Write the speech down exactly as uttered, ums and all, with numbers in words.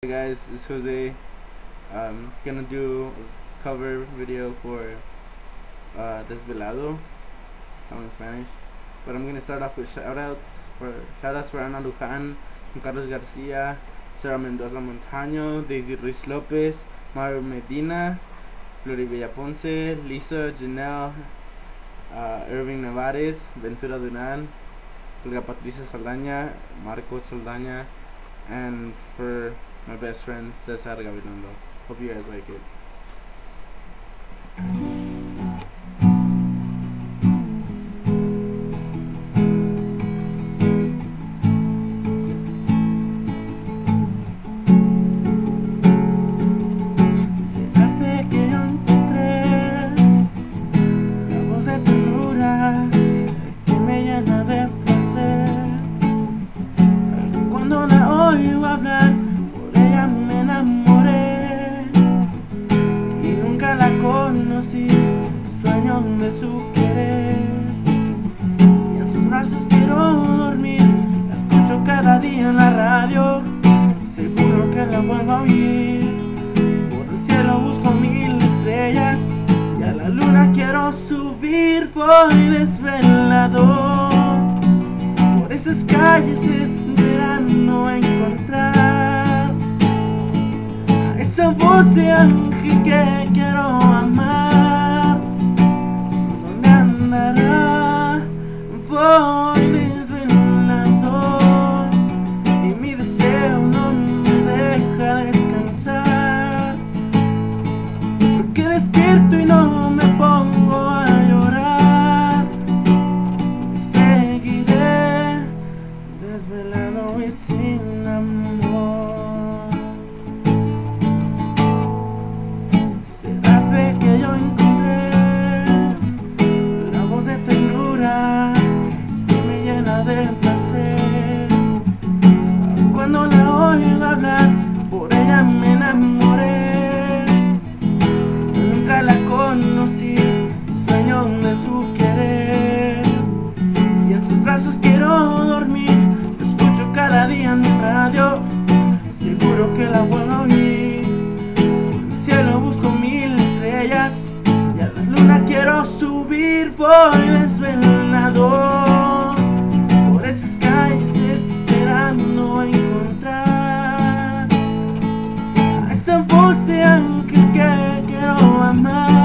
Hey guys, it's Jose. I'm gonna do a cover video for uh, Desvelado, song in Spanish. But I'm gonna start off with shoutouts for shoutouts for Ana Luján, Carlos Garcia, Sarah Mendoza Montaño, Daisy Ruiz Lopez, Mario Medina, Floribella Ponce, Lisa, Janelle, uh, Irving Nevares, Ventura Duran, Olga Patricia Saldana, Marcos Saldana, and for my best friend Cesar Gabilondo. Hope you guys like it. Será fe que yo encontré la voz de ternura que me llena de placer. Cuando la oigo hablar, me enamoré y nunca la conocí, sueño de su querer y en sus brazos quiero dormir. La escucho cada día en la radio, seguro que la vuelvo a oír. Por el cielo busco mil estrellas y a la luna quiero subir. Voy desvelado por esas calles esperando encontrar esa voz de ángel que quiero amar. ¿Dónde andará? Voy desvelado y mi deseo no me deja descansar, porque despierto y no me pongo a llorar. Y seguiré desvelado y sin amor. Que yo encontré la voz de ternura que me llena de placer. Cuando la oigo hablar, por ella me enamoré. Nunca la conocí, sueño de su querer y en sus brazos quiero dormir. Lo escucho cada día en mi radio, seguro que la vuelvo a oír. Por el cielo busco mil estrellas y a la luna quiero subir. Voy desvelado por esas calles esperando encontrar a esa voz de ángel que quiero amar.